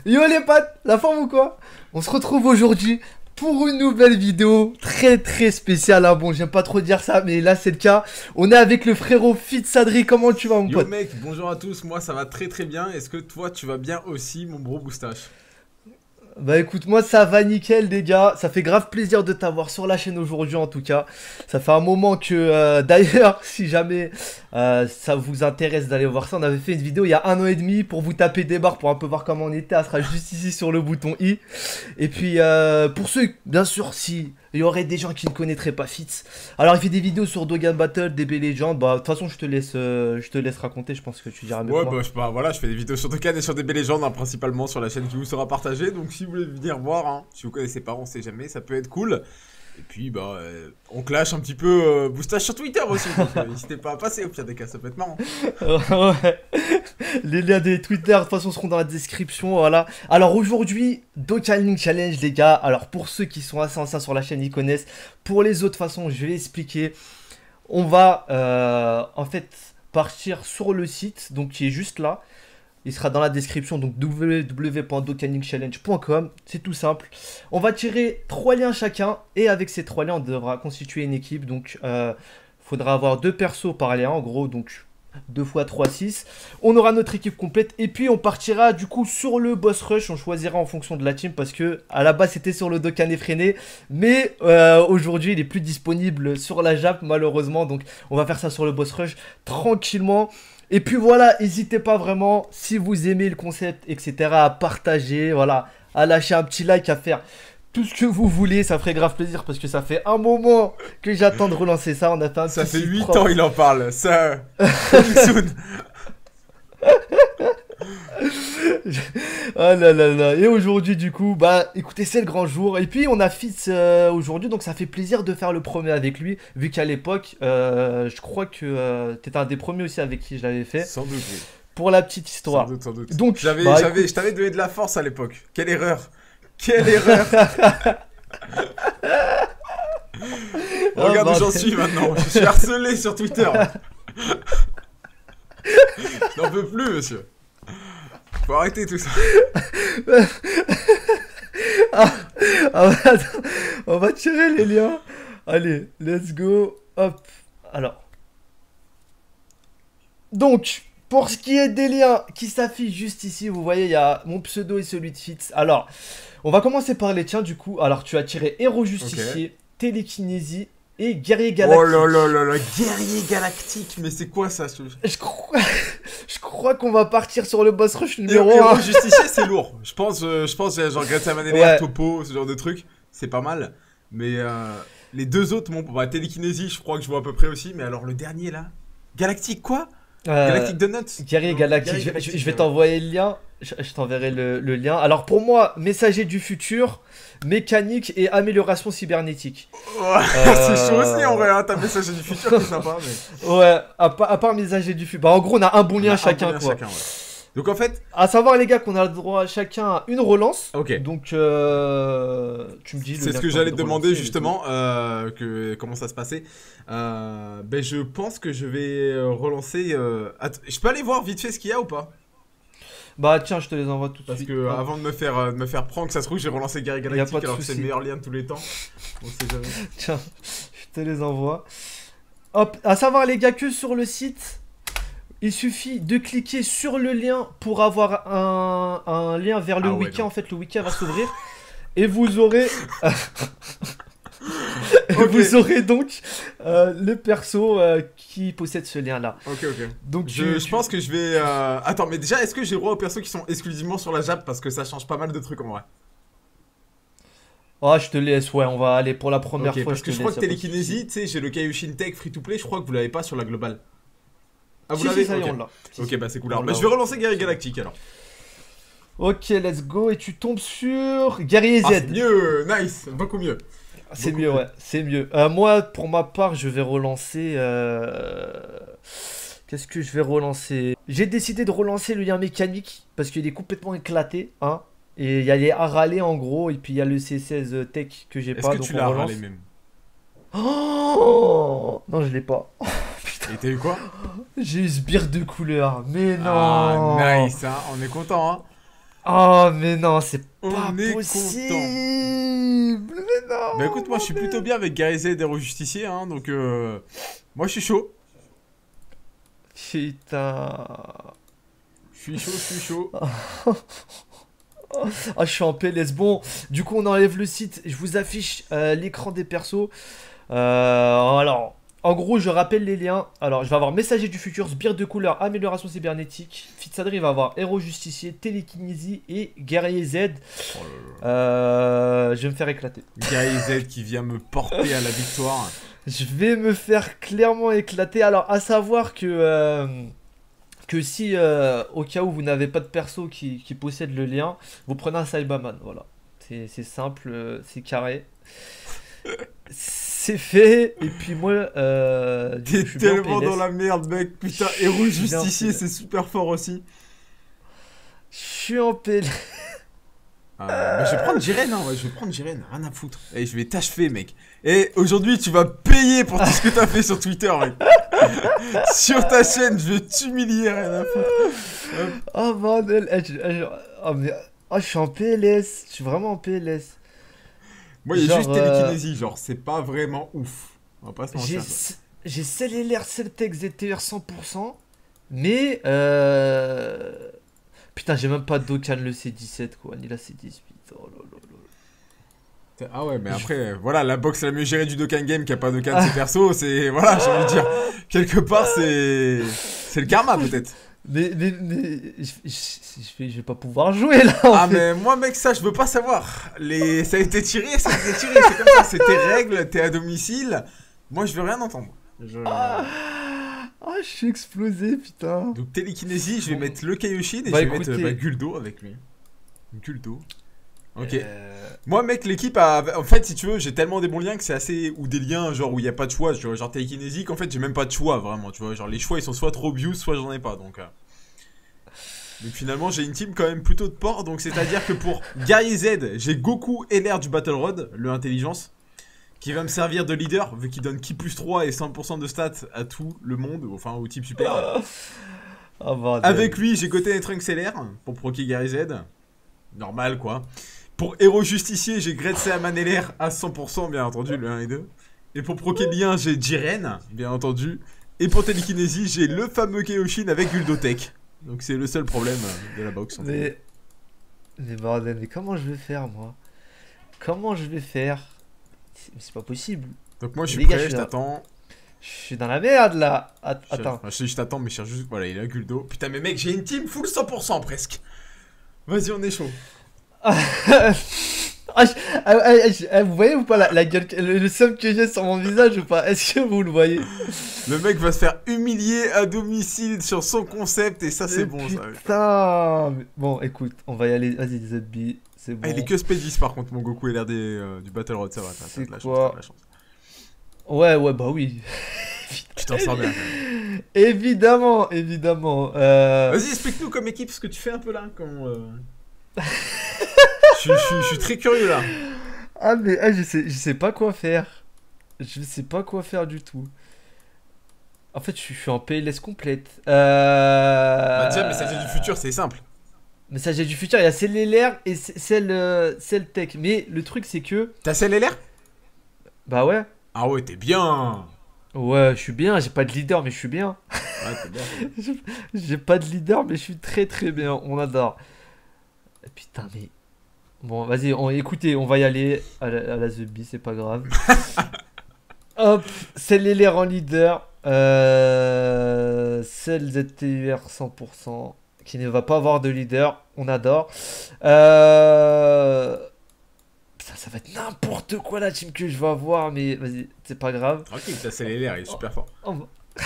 Yo les potes, la forme ou quoi? On se retrouve aujourd'hui pour une nouvelle vidéo très spéciale, hein. Bon, j'aime pas trop dire ça, mais là c'est le cas. On est avec le frérot Fitsadri, comment tu vas mon Yo pote? mec, bonjour à tous, moi ça va très bien. Est-ce que toi tu vas bien aussi mon bro moustache? Bah écoute, moi ça va nickel les gars, ça fait grave plaisir de t'avoir sur la chaîne aujourd'hui en tout cas. Ça fait un moment que, d'ailleurs, si jamais ça vous intéresse d'aller voir ça, on avait fait une vidéo il y a 1 an et demi pour vous taper des barres pour un peu voir comment on était, elle sera juste ici sur le bouton I. Et puis pour ceux, bien sûr, si il y aurait des gens qui ne connaîtraient pas Fitz, alors il fait des vidéos sur Dogan Battle, DB Legend, bah de toute façon je te laisse raconter, je pense que tu diras mieux que Ouais moi. bah, voilà, je fais des vidéos sur Dokkan et sur des belles légendes, hein, principalement sur la chaîne qui vous sera partagée. Donc si vous voulez venir voir, hein, si vous connaissez pas, on sait jamais, ça peut être cool. Et puis bah on clash un petit peu moustache sur Twitter aussi, donc n'hésitez pas à passer au pire des cas, ça peut être marrant. Ouais. Les liens des Twitter, de toute façon, seront dans la description, voilà. Alors aujourd'hui, Dokkan Challenge, les gars. Alors pour ceux qui sont assez anciens sur la chaîne, ils connaissent. Pour les autres, de toute façon, je vais expliquer. On va, en fait, partir sur le site, donc qui est juste là. Il sera dans la description, donc www.dokkaningchallenge.com. C'est tout simple. On va tirer 3 liens chacun. Et avec ces 3 liens, on devra constituer une équipe. Donc, faudra avoir 2 persos par lien, en gros. Donc, 2 fois 3, 6. On aura notre équipe complète. Et puis, on partira du coup sur le boss rush. On choisira en fonction de la team. Parce que à la base, c'était sur le Dokkan effréné. Mais aujourd'hui, il est plus disponible sur la Jap, malheureusement. Donc, on va faire ça sur le boss rush tranquillement. Et puis voilà, n'hésitez pas vraiment, si vous aimez le concept, etc., à partager, voilà, à lâcher un petit like, à faire tout ce que vous voulez, ça ferait grave plaisir parce que ça fait un moment que j'attends de relancer ça. On a fait un Ça petit fait site 8 propre. ans il en parle, ça... coming soon. Ah là là là. Et aujourd'hui, du coup, bah écoutez, c'est le grand jour. Et puis, on a Fitz aujourd'hui, donc ça fait plaisir de faire le premier avec lui. Vu qu'à l'époque, je crois que t'étais un des premiers aussi avec qui je l'avais fait. Sans doute, oui. Pour la petite histoire. Sans doute. Donc, Je t'avais donné de la force à l'époque. Quelle erreur. Quelle erreur. Regarde où j'en suis maintenant. Je suis harcelé sur Twitter. J'en peux plus, monsieur. Faut arrêter tout ça. Attends, on va tirer les liens. Allez, let's go. Hop. Alors. Donc, pour ce qui est des liens qui s'affichent juste ici, vous voyez, il y a mon pseudo et celui de Fitz. Alors, on va commencer par les tiens du coup. Alors, tu as tiré Héros Justicier, Télékinésie et Guerrier Galactique. Oh là là, Guerrier Galactique. Mais c'est quoi ça? Je crois qu'on va partir sur le boss rush numéro Héros 1. Justicier, c'est lourd. Je pense genre Greta Manelli, Ouais. Topo, ce genre de truc. C'est pas mal. Mais les deux autres, bah, Télékinésie, je crois que je vois à peu près aussi. Mais alors le dernier là, Galactique quoi? Galactic Donuts. Guerrier Galactique, je vais t'envoyer le lien, je t'enverrai le lien. Alors pour moi, messager du futur, mécanique et amélioration cybernétique. Ouais, c'est chaud aussi en vrai, hein, t'as messager du futur, c'est sympa. Mais... Ouais, à part messager du futur. Bah en gros, on a un bon lien chacun quoi. Ouais. Donc en fait... À savoir les gars qu'on a le droit à chacun à une relance. Ok. Donc tu me dis... C'est ce que j'allais te demander justement, comment ça se passait. Ben je pense que je vais relancer... je peux aller voir vite fait ce qu'il y a ou pas? Bah tiens, je te les envoie tout de Parce suite. que avant de me faire prendre, ça se trouve j'ai relancé Guerrier Galactique alors que c'est le meilleur lien de tous les temps. On sait jamais. Tiens, je te les envoie. Hop, à savoir les gars que sur le site, il suffit de cliquer sur le lien pour avoir un lien vers le wiki. En fait, le wiki va s'ouvrir et vous aurez... Okay. Vous aurez donc le perso qui possède ce lien là. Ok. Donc je pense que je vais... Attends, mais déjà, est-ce que j'ai le droit aux persos qui sont exclusivement sur la Jap? Parce que ça change pas mal de trucs en vrai. Ah, je te laisse, ouais, on va aller pour la première fois. Parce que je crois que Télékinésie, tu sais, j'ai le Kaioshin Tech free to play, je crois que vous l'avez pas sur la globale. Ah, vous l'avez? Ça y est, on l'a. Ok, bah c'est cool. Alors, bah, je vais relancer Guerrier Galactique alors. Ok, let's go. Et tu tombes sur Guerrier Z. C'est mieux, nice, beaucoup mieux. C'est mieux, ouais, c'est mieux. Moi, pour ma part, je vais relancer... Qu'est-ce que je vais relancer? J'ai décidé de relancer le lien mécanique, parce qu'il est complètement éclaté, hein. Et il y a les à râler en gros, et puis il y a le C16 Tech que j'ai pas, donc donc tu on l'as relance. râlé même? Oh non, je l'ai pas. Oh, et t'as eu quoi? J'ai eu sbire de couleur, mais non. Ah, nice, hein, on est content, hein. Oh, mais non, c'est pas On est possible. content. Mais non. Bah écoute, moi je suis bordel. plutôt bien avec Gary Z et Héros Justicier, hein, donc moi je suis chaud. Putain. Je suis chaud. Ah, je suis en PLS. Bon, du coup, on enlève le site. Je vous affiche l'écran des persos. Alors, en gros, je rappelle les liens. Alors, je vais avoir Messager du futur, Sbire de couleur, Amélioration cybernétique. Fitsadri va avoir Héros Justicier, Télékinésie et Guerrier Z. Oh là là. Je vais me faire éclater. Gary Z qui vient me porter à la victoire. Je vais me faire clairement éclater. Alors, à savoir que si, au cas où vous n'avez pas de perso qui possède le lien, vous prenez un Cyberman. Voilà. C'est simple, c'est carré. C'est fait. Et puis moi, du coup, T'es je suis bien en tellement PLS. dans la merde, mec. Putain, Héros Je suis bien en Justicier, PLS. c'est super fort aussi. Je suis en PLS. Bah, je vais prendre Jiren, hein, ouais, je vais prendre Jiren, rien à foutre. Et je vais t'achever, mec. Et aujourd'hui, tu vas payer pour tout ce que t'as fait sur Twitter, mec. Sur ta chaîne, je vais t'humilier, rien à foutre. Hop. Oh bordel. Oh, mais, oh, je suis en PLS. Je suis vraiment en PLS. Moi, il y a juste Genre, télékinésie, genre, c'est pas vraiment ouf. On va pas se J'ai mentir. Quoi. j'ai CLLR, Celtec, ZTR 100%, mais putain, j'ai même pas de Dokkan le C17 quoi, ni la C18. Oh là là là. Ah ouais, mais après, voilà, la box la mieux gérée du Dokkan Game qui a pas Dokkan de ses persos, c'est. Voilà, j'ai envie de dire. Quelque part, c'est. C'est le karma, peut-être. Mais je vais pas pouvoir jouer là en Ah, fait. mais moi, mec, ça, je veux pas savoir. Ça a été tiré, ça a été tiré, c'est comme ça, c'est tes règles, t'es à domicile. Moi, je veux rien entendre. Ah, je suis explosé putain. Donc, télékinésie, je vais mettre le Kaioshin et Bah, je vais mettre écoutez. Guldo avec lui. Guldo. Ok. Euh, Moi, mec, l'équipe a. En fait, si tu veux, j'ai tellement des bons liens que c'est assez. Ou des liens, genre, où il n'y a pas de choix. Tu vois, genre télékinésie, qu'en fait, j'ai même pas de choix, vraiment. Tu vois, genre, les choix, ils sont soit trop obvious, soit j'en ai pas. Donc finalement, j'ai une team quand même plutôt de porc. Donc, c'est-à-dire que pour Guerrier Z, j'ai Goku et l'air du Battle Rod, le intelligence, qui va me servir de leader, vu qu'il donne ki plus 3 et 100% de stats à tout le monde, enfin, au type super. Ah bordel. Avec lui, j'ai côté Trunks LR pour proquer Guerrier Z. Normal, quoi. Pour Héros Justicier, j'ai Gretse Aman LR à 100%, bien entendu, le 1 et 2. Et pour proquer Lien, j'ai Jiren, bien entendu. Et pour Télékinésie, j'ai le fameux Kaioshin avec Guldotech. Donc c'est le seul problème de la box. En fait. Mais bordel, mais comment je vais faire moi? Comment je vais faire? C'est pas possible. Donc moi je suis Les gars, prêt, je je suis là. t'attends. Je suis dans la merde là. Attends. Je t'attends, mais je cherche juste. Voilà, il a Guldo. Putain, mais mec, j'ai une team full 100% presque. Vas-y, on est chaud. Vous voyez ou pas la gueule, le seum que j'ai sur mon visage ou pas? Est-ce que vous le voyez? Le mec va se faire humilier à domicile sur son concept et ça, c'est bon ça. Putain. Bon, écoute, on va y aller. Vas-y, ZB, c'est bon. Ah, il est que SP10 par contre, mon Goku LRD du Battle Road, ça va. T'as de la chance, quoi t'as de la chance. Ouais, bah oui. Tu t'en sors bien. Quand même. Évidemment, évidemment. Vas-y, explique-nous comme équipe ce que tu fais un peu là. Je suis très curieux là. Ah, mais je sais pas quoi faire. Je sais pas quoi faire du tout. En fait, je suis en PLS complète. Bah, déjà, Messager du futur, c'est simple. Messager du futur, il y a CLLR et Celtec. Mais le truc, c'est que. T'as celle LR? Bah ouais. Ah ouais, t'es bien. Ouais, je suis bien. J'ai pas de leader, mais je suis bien. Ouais, t'es bien. J'ai pas de leader, mais je suis très très bien. On adore. Putain, mais. Bon, vas-y, écoutez, on va y aller à la The Bee, c'est pas grave. Hop, CLLR en leader. Celle ZTUR 100%. Qui ne va pas avoir de leader. On adore. Putain, ça va être n'importe quoi la team que je vais avoir, mais vas-y, c'est pas grave. Tranquille, t'as celle LR, il est super fort. Oh,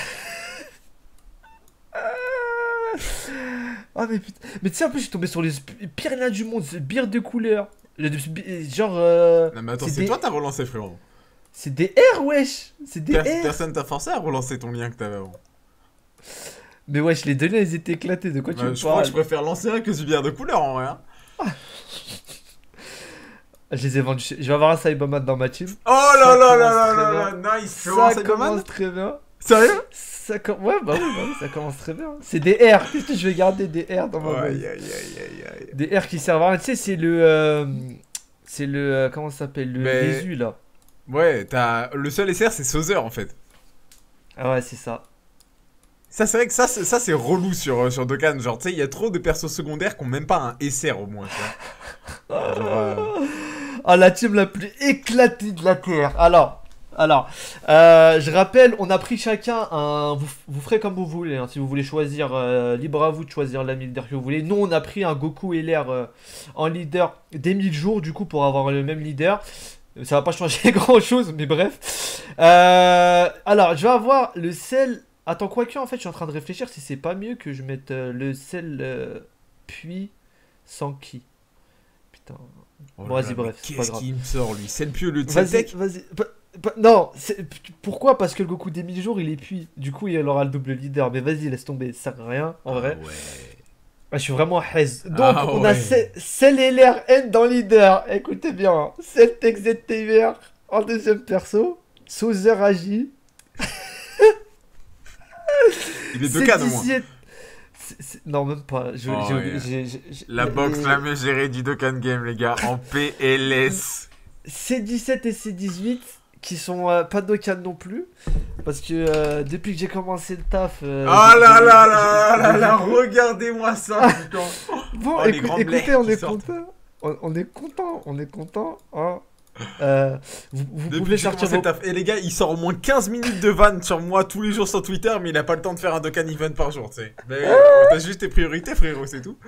ah mais putain. Mais tu sais, en plus, je suis tombé sur les pires liens du monde. C'est bière de couleur. Genre. Non, mais attends, c'est c'est des- toi t'as relancé, frérot. C'est des R, wesh. C'est des R. Personne t'a forcé à relancer ton lien que t'avais avant. Mais wesh, les deux liens, ils étaient éclatés. De quoi tu Bah, me je crois que parles? je préfère lancer un que du bière de couleur en vrai. Hein. Je les ai vendus. Je vais avoir un Cyberman dans ma team. Oh là là là commence là très là là, nice. Tu veux voir Ça Cyberman? commence très bien. Sérieux? Ouais, bah oui, ça commence très bien. C'est des R. Qu'est-ce que je vais garder des R dans ma Aïe, base? aïe, aïe, aïe, aïe. Des R qui servent à rien. Tu sais, c'est le. C'est le. Comment ça s'appelle? Les Mais U là. ouais, t'as le seul SR c'est Sauzer en fait. Ah ouais, c'est ça. Ça c'est vrai que ça c'est relou sur Dokkan. Genre tu sais, il y a trop de persos secondaires qui ont même pas un SR au moins, tu vois. Genre, Ah, la team la plus éclatée de la Terre. Alors, je rappelle, on a pris chacun un. Vous ferez comme vous voulez, hein, si vous voulez choisir. Libre à vous de choisir l'ami leader que vous voulez. Nous, on a pris un Goku et l'air en leader des 1000 jours, du coup, pour avoir le même leader. Ça va pas changer grand chose, mais bref. Alors, je vais avoir le sel. Attends, quoique, en fait, je suis en train de réfléchir si c'est pas mieux que je mette le sel puis sans qui. Putain. oh Bon, là vas-y, là, mais bref, c'est pas qu'est-ce grave. qu'il me sort lui? C'est le pieu le Vas-y, Tseltek? vas-y. Non, pourquoi? Parce que le Goku des 1000 jours, il est puis. Du coup, il aura le double leader. Mais vas-y, laisse tomber, ça sert à rien, en Ah vrai. ouais. Ah, je suis vraiment haise. Donc, Ah on a ouais. Cell et N dans leader. Écoutez bien. Celtex ZTVR en deuxième perso. Sauzer Agi. Il est C'est Dokkan au moins. 17. Non, même pas. Oh, yeah. La box la mieux gérée du Dokkan Game, les gars, en PLS. C17 et C18 qui sont pas de Dokkan non plus. Parce que depuis que j'ai commencé le taf. Oh là là là là là, regardez-moi ça, putain. Bon, Oh, les grandes écoutez, blairs on qui est sortent. content. On est content, on est content. Hein. Vous Depuis pouvez que j'ai sortir commencé le vos... taf. Et les gars, il sort au moins 15 minutes de vannes sur moi tous les jours sur Twitter, mais il a pas le temps de faire un Dokkan event par jour, tu sais. Mais t'as juste tes priorités, frérot, c'est tout.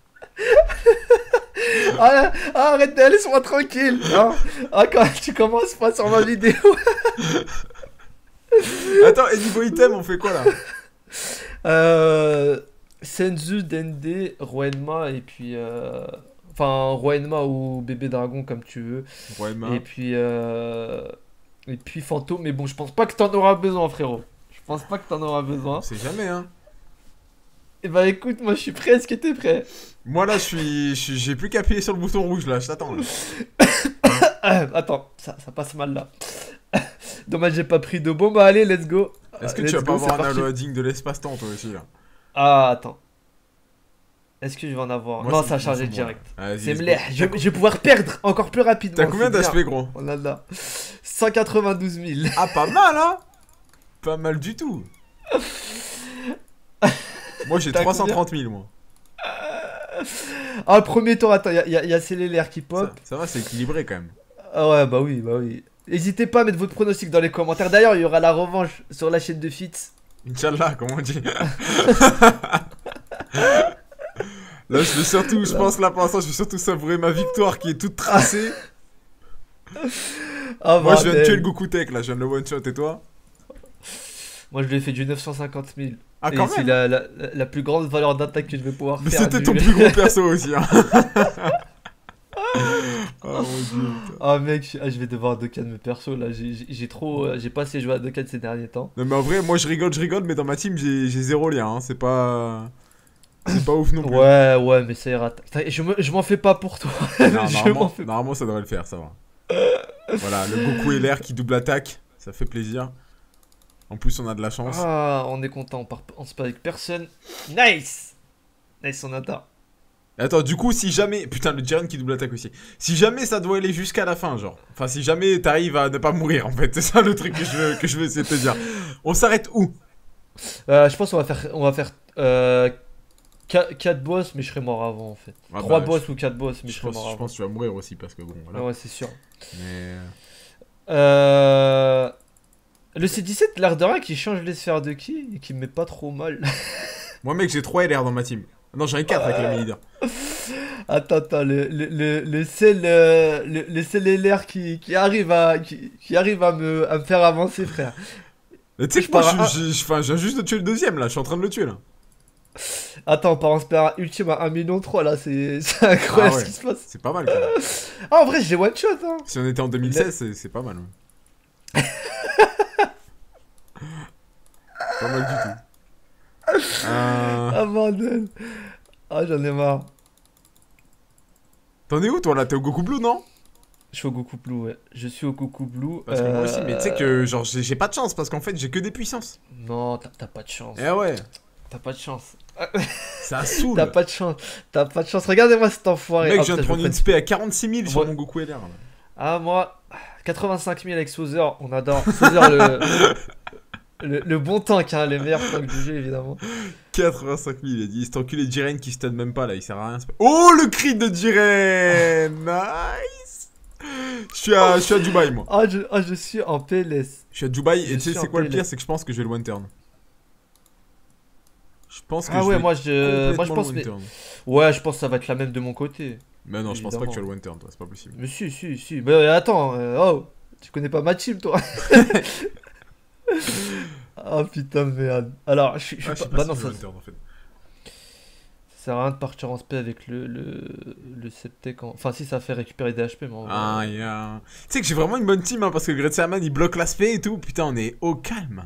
Arrête, laisse-moi tranquille. Hein. Ah, quand tu commences pas sur ma vidéo. Attends, et niveau item, on fait quoi là? Senzu, Dende, Roenma et puis... Enfin, Roenma ou Bébé Dragon comme tu veux. Ouais, Et puis... Et puis Fantôme. Mais bon, je pense pas que t'en auras besoin, frérot. Je pense pas que t'en auras besoin. on sait jamais, hein. Et bah écoute, moi je suis prêt. Est-ce que t'es prêt? Moi là, j'ai plus qu'à appuyer sur le bouton rouge là, je t'attends là. Attends, ça passe mal là. Dommage, j'ai pas pris de bon. Bah allez, let's go. Est-ce que Let's tu vas go, pas c'est avoir un parti. loading de l'espace-temps toi aussi là? Ah, attends. Est-ce que je vais en avoir? Moi, Non, c'est- ça a moi, chargé c'est bon, direct. là. Vas-y, C'est let's go. mleh. Je vais pouvoir perdre encore plus rapidement. T'as combien c'est bien. d'HP gros? Oh là là. 192 000. Ah, pas mal, hein? Pas mal du tout. Moi, j'ai T'as 330 000, moi. Ah, premier tour, attends, il y a Célélaire qui pop. Ça va, c'est équilibré quand même. Ah ouais, bah oui, bah oui. N'hésitez pas à mettre votre pronostic dans les commentaires. D'ailleurs, il y aura la revanche sur la chaîne de Fitz. Inch'Allah, comme on dit. Là, je vais surtout, je pense, là pour l'instant, je vais surtout savourer ma victoire qui est toute tracée. Ah, Moi, je viens de bordel. tuer le Goku Tech, là, je viens de le one-shot, et toi? Moi, je lui ai fait du 950 000. Ah, Et quand c'est même! la plus grande valeur d'attaque que je vais pouvoir Mais faire. c'était du- ton plus gros perso aussi, hein. Oh mon dieu, putain. Ah mec, je vais devoir Dokkan mes perso là. J'ai trop, j'ai pas assez joué à Dokkan ces derniers temps. Non, mais en vrai, moi, je rigole, mais dans ma team, j'ai zéro lien, hein. C'est pas ouf non plus. Ouais, mais ça ira. Putain, je m'en fais pas pour toi. Non, Je m'en normalement, fais pas. normalement, ça devrait le faire, ça va. Voilà, le Goku et l'air qui double attaque, ça fait plaisir. En plus, on a de la chance. Ah, on est content, on se passe avec personne. Nice. Nice, on atteint. Attends, du coup, si jamais... Putain, le Jiren qui double attaque aussi. Si jamais ça doit aller jusqu'à la fin, genre. Enfin, si jamais t'arrives à ne pas mourir, en fait. C'est ça le truc que je veux essayer de te dire. On s'arrête où? Je pense qu'on va faire 4 boss, mais je serai mort avant en fait. Ah 3 bah, boss ou 4 boss, mais je Je serai pense, mort je avant. pense que tu vas mourir aussi, parce que bon, voilà. Ouais, c'est sûr. Mais... Le C17, l'air de rien, qui change les sphères de ki et qui me met pas trop mal. Moi, mec, j'ai 3 LR dans ma team. Non, j'en ai 4 avec la leader. Attends, le seul LR qui arrive à me faire avancer, frère. Mais tu sais Je que moi, pars à- je viens juste de tuer le deuxième, là. Je suis en train de le tuer, là. Attends, par exemple, un ultime à 1,3 million, là, c'est incroyable Ah ouais. ce qui se passe. C'est pas mal, quand même. Ah, en vrai, j'ai one shot, hein. Si on était en 2016, c'est pas mal, ouais. Pas mal du tout. Ah, bordel. Ah, j'en ai marre. T'en es où, toi, là? T'es au Goku Blue, non? Je suis au Goku Blue, ouais. Je suis au Goku Blue. Parce que moi aussi, mais tu sais que genre j'ai pas de chance parce qu'en fait j'ai que des puissances. Non, t'as pas de chance. Eh ouais, T'as pas de chance. ça saoule. T'as pas de chance. T'as pas de chance. Regardez-moi cet enfoiré. Mec, Ah, je viens de putain, prendre me une prenne- spé à 46 000 sur Ouais. mon Goku LR. Là. Ah, moi, 85 000 avec Sauzer. On adore. Sauzer, le bon tank, hein, les meilleurs tanks du jeu, évidemment. 85 000, il a dit. C'est enculé de Jiren qui stun même pas là, il sert à rien. Oh le cri de Jiren. Nice. Je suis à Dubaï moi. Je suis en PLS. Je suis à Dubaï Je et tu sais suis c'est en quoi le PLS. pire, c'est que je pense que je vais le one turn. Je pense que Ah je ouais, vais moi je complètement pense. le one turn. Ouais, je pense que ça va être la même de mon côté. Mais non, je pense pas que tu vas Évidemment. le one turn toi, c'est pas possible. Mais si. Mais attends, oh, tu connais pas ma team, toi. Ah putain de merde. Alors, je suis Ah, je sais pas. pas Bah non, si je ça vais one turn en fait. sert à rien de partir en spé avec le Septec. Enfin, si ça fait récupérer des HP, mais en vrai, Ah, yeah. Tu sais que j'ai vraiment une bonne team hein, parce que Great Saiyaman il bloque l'aspect et tout. Putain, on est au calme.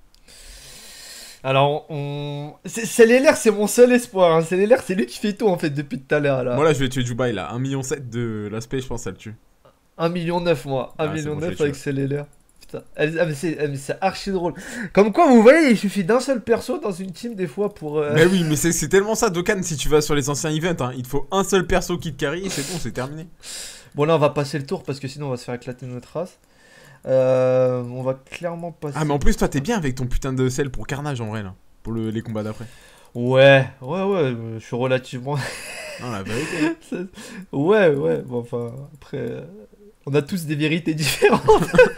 Alors, c'est l'LR, c'est mon seul espoir. Hein. C'est l'LR, c'est lui qui fait tout en fait depuis tout à l'heure. Là. Moi là, je vais tuer Dubaï là. 1,7 million de l'aspect, je pense, ça le tue. 1,9 million moi. 1,9 Ah, c'est million bon, je l'ai avec tué. c'est l'LR. Putain. Mais c'est archi drôle. Comme quoi, vous voyez, il suffit d'un seul perso dans une team des fois pour. Mais oui, mais c'est tellement ça, Dokkan, si tu vas sur les anciens events, hein, il te faut un seul perso qui te carry et c'est bon, c'est terminé. Bon, là, on va passer le tour parce que sinon, on va se faire éclater notre race. On va clairement passer. Ah, mais en plus, toi, t'es bien avec ton putain de sel pour Carnage en vrai là. Pour les combats d'après. Ouais, je suis relativement. Non, la vérité. Ouais, bon, enfin, après, on a tous des vérités différentes,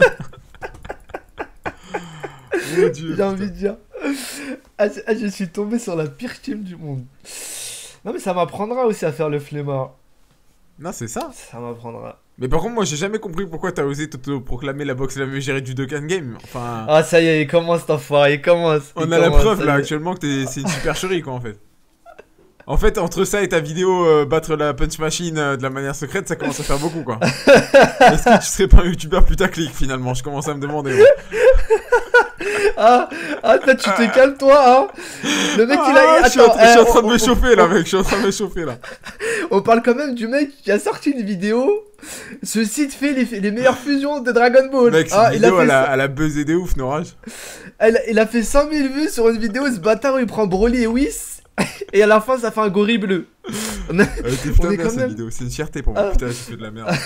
Mon dieu. j'ai envie de dire. Je suis tombé sur la pire team du monde. Non, mais ça m'apprendra aussi à faire le flemmard. Non, c'est ça. Ça m'apprendra. Mais par contre, moi, j'ai jamais compris pourquoi t'as osé proclamer la boxe la mieux gérée du Dokkan Game. Enfin, Ah, ça y est, il commence cet enfoiré, il commence. on il a la commence, preuve ça là y est. actuellement que c'est une supercherie quoi en fait. En fait, entre ça et ta vidéo battre la punch machine de la manière secrète, ça commence à faire beaucoup quoi. Est-ce que tu serais pas un youtubeur putaclic finalement? Je commence à me demander. Ouais. Ah, toi, tu te calmes, toi, hein. Le mec, il a. Je suis en train de on- me chauffer là, mec. Je suis en train de me chauffer là. On parle quand même du mec qui a sorti une vidéo. Ce site fait les meilleures fusions de Dragon Ball. Mec, cette Ah, il a vidéo fait elle a buzzé de ouf, Norage. il a fait 100 000 vues sur une vidéo, ce bâtard où il prend Broly et Whis. Et à la fin, ça fait un gorille bleu. Elle était putain On est bien quand cette même- vidéo. C'est une fierté pour moi. Ah. Putain, j'ai fait de la merde.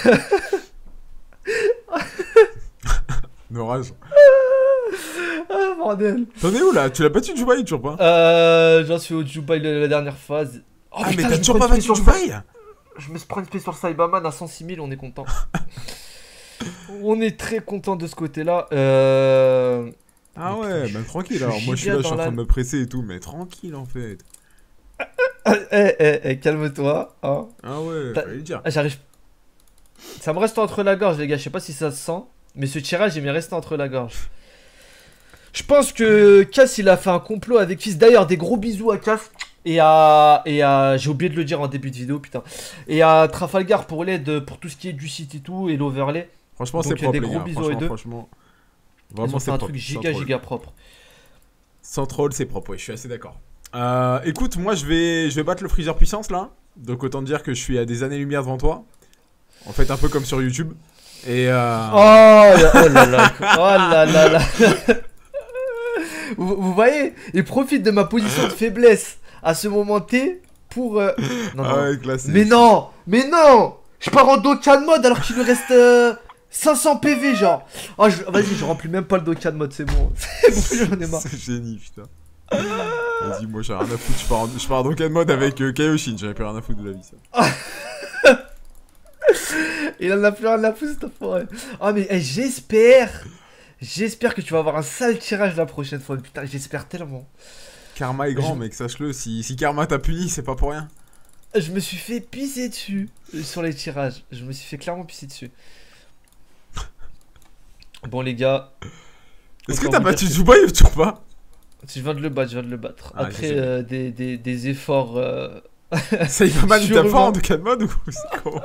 Norage. Ah, bordel. T'en es où là? Tu l'as battu Dubaï toujours pas? J'en suis au Dubaï la dernière phase. Oh, Ah, mais putain, t'as je me toujours prends pas une battu spé sur Dubaï? Je me prends une spé sur Cyberman à 106 000, on est content. On est très content de ce côté-là. Ah ouais, bah tranquille. je Alors moi je suis giga là, je suis en dans train de la- me presser et tout, mais tranquille en fait. Calme-toi. Hein. Ah ouais, T'as- fallait le dire. Ah, j'arrive. Ça me reste entre la gorge, les gars. Je sais pas si ça se sent. Mais ce tirage, il m'est resté entre la gorge. Je pense que Cass, il a fait un complot avec Fils. D'ailleurs, des gros bisous à Cass. J'ai oublié de le dire en début de vidéo, putain. Et à Trafalgar pour l'aide, pour tout ce qui est du site et tout, et l'overlay. Franchement, c'est Donc, propre, des les gros gars. bisous aux deux. Franchement. Ils Vraiment, ont fait c'est un propre. truc Sans troll. giga propre. Sans troll, c'est propre, ouais, je suis assez d'accord. Écoute, moi je vais battre le Freezer Puissance là. Donc autant dire que je suis à des années-lumière devant toi. En fait, un peu comme sur YouTube. Et Oh là là. Oh là là là. Vous voyez, il profite de ma position de faiblesse à ce moment T pour. Non, non. Ah ouais, classé. Mais non, je pars en Dokkan mode alors qu'il lui reste 500 PV genre. Oh, vas-y, je remplis même pas le Dokkan mode, c'est bon. C'est bon, j'en ai marre. C'est génie, putain. Vas-y, moi j'ai rien à foutre. Je pars donc en mode avec Kaioshin. J'avais plus rien à foutre de la vie, ça. Il en a plus rien à foutre cette forêt. Oh mais j'espère que tu vas avoir un sale tirage la prochaine fois. Putain, j'espère tellement. Karma est grand, mec, sache-le. Si Karma t'a puni, c'est pas pour rien. Je me suis fait pisser dessus sur les tirages. Je me suis fait clairement pisser dessus. Bon les gars. Est-ce que autant t'as vous battu dire que- Dubaï ou toujours pas? Je viens de le battre. Ah, Après je sais. des efforts. Saïbaman, il t'a pas Sûrement. en Dokkan mode ou c'est comment?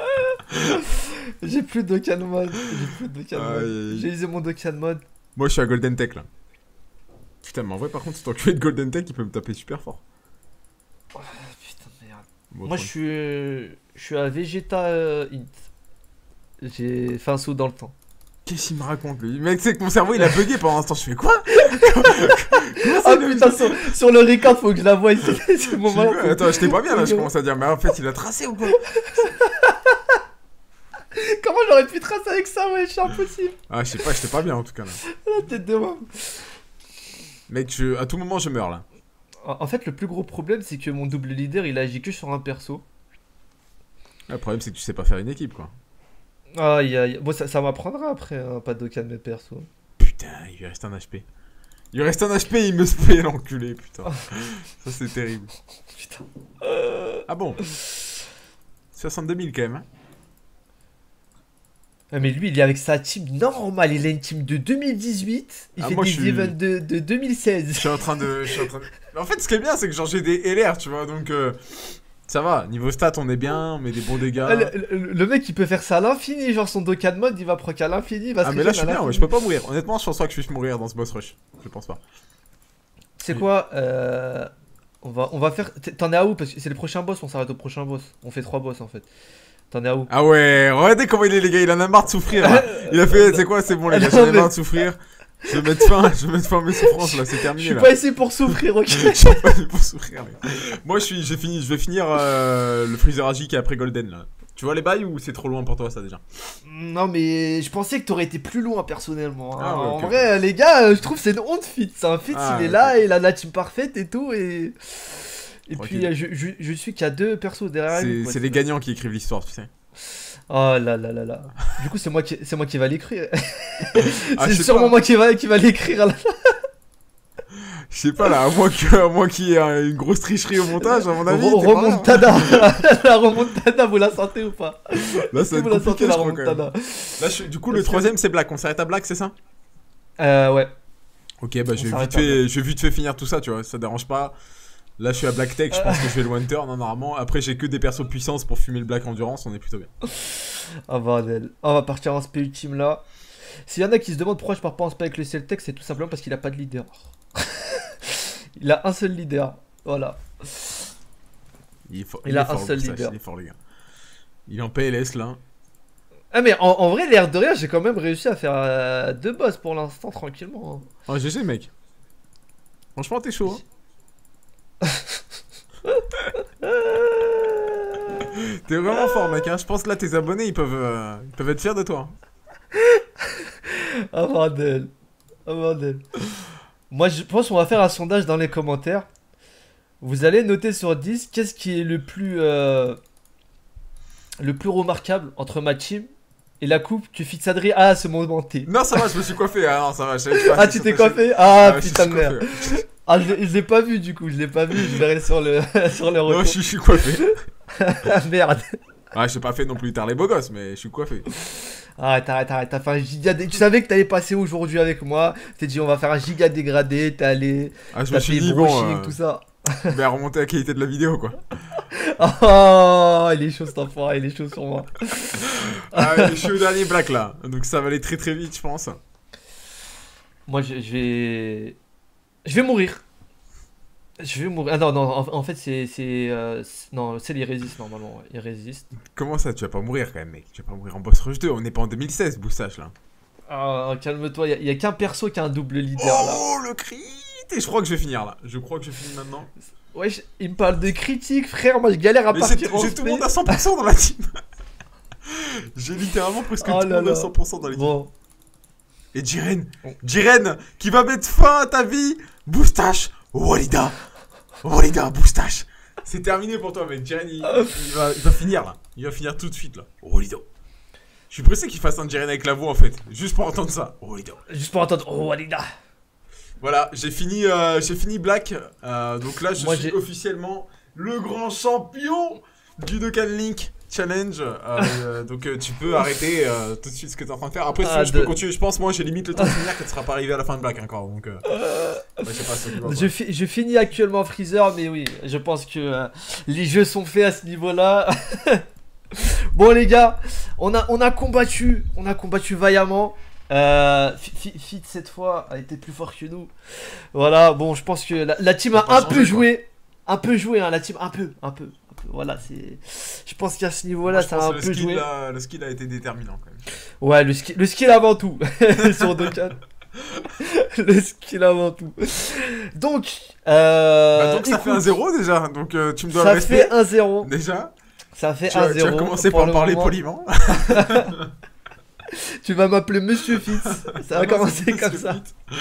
J'ai plus de Dokkan mode. Aïe, aïe, aïe. J'ai usé mon Dokkan mode. Moi je suis à Golden Tech là. Putain, mais en vrai, par contre, cet enculé de Golden Tech, il peut me taper super fort. Oh, putain de merde. Bon, Moi je suis à Vegeta Int. J'ai fait un saut dans le temps. Qu'est-ce qu'il me raconte lui? Mec, tu sais que mon cerveau il a bugué pendant un instant. Je fais quoi? Ah putain, sur le record, faut que je la voie ici. C'est mon moment. Attends, j'étais pas bien là, je commence à dire. Mais en fait, il a tracé ou quoi? Comment j'aurais pu tracer avec ça, ouais, c'est impossible. Ah, je sais pas, j'étais pas bien en tout cas là. La tête de moi. Mec, à tout moment je meurs là. En fait, le plus gros problème, c'est que mon double leader, il agit que sur un perso. Le problème, c'est que tu sais pas faire une équipe quoi. Aïe aïe. Bon, ça m'apprendra après, hein, pas d'aucun de mes persos. Putain, il lui reste un HP. Il lui reste un HP, il me spray l'enculé, putain. Ça, c'est terrible. Putain. Ah bon? 62 000 quand même, hein. Ah, mais lui, il est avec sa team normale. Il a une team de 2018. Il fait des events de 2016. Je suis en train de. En fait, ce qui est bien, c'est que genre j'ai des LR, tu vois, donc. Ça va, niveau stats, on est bien, on met des bons dégâts. Ah, le mec, il peut faire ça à l'infini. Genre, son Dokkan mode, il va proc à l'infini. Ah, mais là, je suis bien, ouais, je peux pas mourir. Honnêtement, je pense pas que je puisse mourir dans ce boss rush. Je pense pas. C'est quoi on va faire. T'en es à où? Parce que c'est le prochain boss, on s'arrête au prochain boss. On fait 3 boss en fait. T'en es à où? Ah ouais, regardez comment il est, les gars, il en a marre de souffrir. Là. Il a fait, c'est quoi, c'est bon, les gars, j'en ai marre de souffrir. Je vais mettre fin à mes souffrances là, c'est terminé. Je suis pas ici pour souffrir, ok. Je suis pas ici pour souffrir. Moi, je vais finir le Freezer Agi qui est après Golden là. Tu vois les bails ou c'est trop loin pour toi ça déjà? Non mais je pensais que t'aurais été plus loin personnellement. Hein. Ah, ouais, en okay. vrai, les gars, je trouve que c'est une honte fit. C'est un fit, il est là, il a la team parfaite et tout et puis je suis qu'il y a 2 persos derrière lui. C'est les gagnants qui écrivent l'histoire, tu sais. Oh là là là là. Du coup, c'est moi qui va l'écrire. Ah, c'est sûrement moi qui va l'écrire là. Je sais pas là, à moins qu'il y ait une grosse tricherie au montage, à mon avis. Remontada. La remontada, vous la sentez ou pas? Là, ça va être vous la sentez la remontada. Là, du coup, le troisième c'est Black. On s'arrête à Black, c'est ça? Ouais. Ok, bah je vais vite fait finir tout ça, tu vois, ça dérange pas. Là, je suis à Black Tech, je pense que je vais le one turn, hein, normalement. Après, j'ai que des persos puissance pour fumer le Black Endurance, on est plutôt bien. Ah bordel. On va partir en spé ultime là. S'il y en a qui se demandent pourquoi je pars pas en spé avec le Celtec, c'est tout simplement parce qu'il a pas de leader. Il a un seul leader. Voilà. Il a un seul leader. Il est fort, les gars. Il est en PLS là. Ah, mais en vrai, l'air de rien, j'ai quand même réussi à faire 2 boss pour l'instant tranquillement. Oh, GG, mec. Franchement, t'es chaud. Hein. T'es vraiment fort, mec. Hein. Je pense que là, tes abonnés, ils peuvent être fiers de toi. Oh bordel. Oh bordel. Moi, je pense qu'on va faire un sondage dans les commentaires. Vous allez noter sur 10 qu'est-ce qui est le plus remarquable entre ma team et la coupe que Fitsadri a à ce moment T. Non, ça va, je me suis coiffé. Ah non, ça va. Ah, tu t'es coiffé? Ah, putain de merde. Ah, je l'ai pas vu du coup, je verrai sur le retour. Non, je suis coiffé. Merde. Ah, j'ai pas fait non plus tard les beaux gosses, mais je suis coiffé. Arrête, t'as fait un giga Tu savais que t'allais passer aujourd'hui avec moi. T'es dit on va faire un giga dégradé, t'es allé. Ah, je me suis dit bon. Tout ça. Mais à remonter la qualité de la vidéo quoi. Oh, il est chaud cet enfant, il est chaud sur moi. Ah, je suis au dernier Black là, donc ça va aller très très vite je pense. Moi je vais mourir. Ah non, en fait non, c'est il résiste normalement, ouais. Il résiste. Comment ça, tu vas pas mourir quand même mec? Tu vas pas mourir en boss rush 2, on n'est pas en 2016 Boustache là. Ah, calme-toi, il y a qu'un perso qui a un double leader là. Oh le crit. Et je crois que je vais finir là, je crois que je finis maintenant. Ouais, il me parle de critique frère, moi je galère à partir en j'ai tout le monde à 100% dans la team. J'ai littéralement presque tout le monde à 100% dans l'équipe. Bon. Et Jiren qui va mettre fin à ta vie. Boustache, Walida, Boustache. C'est terminé pour toi mec, Jiren il va finir là. Il va finir tout de suite là. Walida. Je suis pressé qu'il fasse un Jiren avec la voix en fait, juste pour entendre ça. Walida. Juste pour entendre Walida. Voilà, j'ai fini Black, donc là je suis officiellement le grand champion du Dokkan Link Challenge, donc tu peux arrêter tout de suite ce que tu es en train de faire. Après je peux continuer, je pense moi j'ai limite le temps de finir que tu seras pas arrivé à la fin de Black encore, donc je sais pas ce que je finis actuellement Freezer, mais oui, je pense que les jeux sont faits à ce niveau-là. Bon les gars, on a combattu vaillamment. Fit cette fois a été plus fort que nous. Voilà, bon, je pense que la team a un peu joué. Un peu joué, hein, la team, un peu. voilà, je pense qu'à ce niveau-là, ça a un peu joué. Le skill a été déterminant quand même. Ouais, le skill avant tout. Sur Dokkan. Le skill avant tout. Donc, donc ça fait 1-0 déjà. Donc tu me dois le respect. Ça fait 1-0. Déjà. Ça fait 1-0. Tu vas commencer par me parler poliment. Tu vas m'appeler Monsieur Fitz. Ça va commencer comme ça.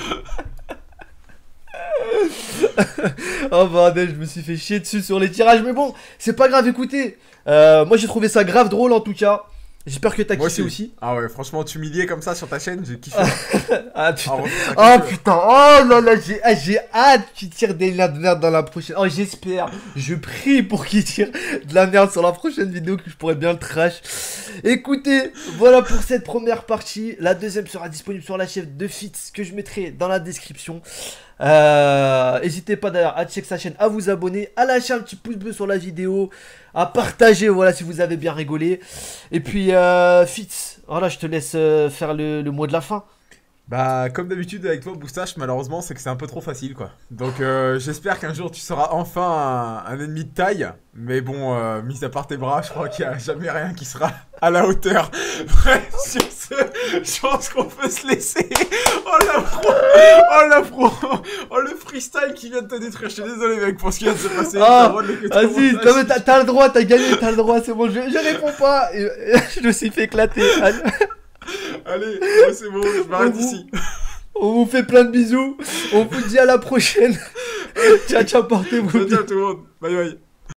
Oh bordel, je me suis fait chier dessus sur les tirages. Mais bon, c'est pas grave, écoutez. Moi j'ai trouvé ça grave drôle en tout cas. J'espère que t'as kiffé aussi. Ah ouais, franchement, t'humilier comme ça sur ta chaîne, j'ai kiffé. Ah putain. Oh putain. Oh là là, j'ai hâte qu'il tire de la merde dans la prochaine. Oh, j'espère. Je prie pour qu'il tire de la merde sur la prochaine vidéo que je pourrais bien le trash. Écoutez, voilà pour cette première partie. La deuxième sera disponible sur la chaîne de Fitz que je mettrai dans la description. N'hésitez pas d'ailleurs à checker sa chaîne, à vous abonner, à lâcher un petit pouce bleu sur la vidéo, à partager, voilà, si vous avez bien rigolé. Et puis Fitz, voilà, je te laisse faire le mot de la fin. Bah, comme d'habitude avec toi, Boustache, malheureusement, c'est que c'est un peu trop facile, quoi. Donc, j'espère qu'un jour, tu seras enfin un ennemi de taille. Mais bon, mis à part tes bras, je crois qu'il n'y a jamais rien qui sera à la hauteur. Bref, sur ce, je pense qu'on peut se laisser. Oh, la pro. Oh, la pro. Oh, le freestyle qui vient de te détruire. Je suis désolé, mec, pour ce qui vient de se passer. Ah, vas-y, t'as le droit, t'as gagné, t'as le droit, c'est bon, je réponds pas. Je me suis fait éclater. Allez, c'est bon, je m'arrête ici. On vous fait plein de bisous. On vous dit à la prochaine. Ciao, ciao, portez-vous bien. Ciao tout le monde. Bye bye.